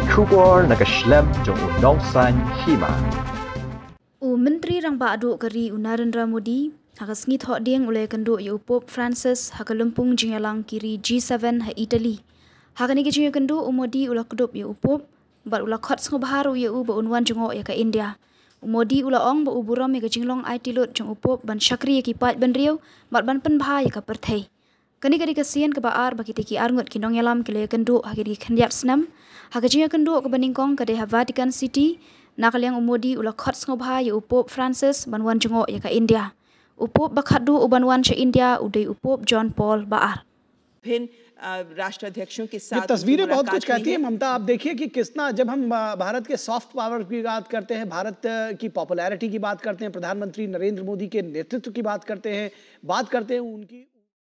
Kubor nakaslem jong unongsan Hima. Menteri Rang Ba'adu Kari Narendra Modi hagasngi thok dieng ulai Ïakynduh ya Pope Francis hakalumpung jingalang kiri G7 ha Italy. Hakani ke Ïakynduh Modi ulah kudup ya Pope bat ulah Khot Sngewbha ya ba unwan jongok ya ka India. Modi ulah ong ba uburam ya jinglong IT lot jong Pope ban syakri ya kipat ban riau bat ban penbha ya ka perthai. Kani kadi kasian ke baar bagi tiki arngut kinong yalam ke Ïakynduh hakiri khandiat snam hakaji Ïakynduh ke baningkong ke deha Vatican City nakaliang Modi ulah Khot Sngewbha ya Pope Francis banwan jongok ya ka India. Pope bakhadu ubanwan से India उदय Pope John Paul बार भिन्न राष्ट्राध्यक्षों के साथ ये तस्वीरें बहुत कुछ कहती हैं ममता। आप देखिए कि कितना जब हम भारत के सॉफ्ट पावर की बात करते हैं, भारत की पॉपुलैरिटी की बात करते हैं, प्रधानमंत्री नरेंद्र मोदी के नेतृत्व की बात करते हैं उनकी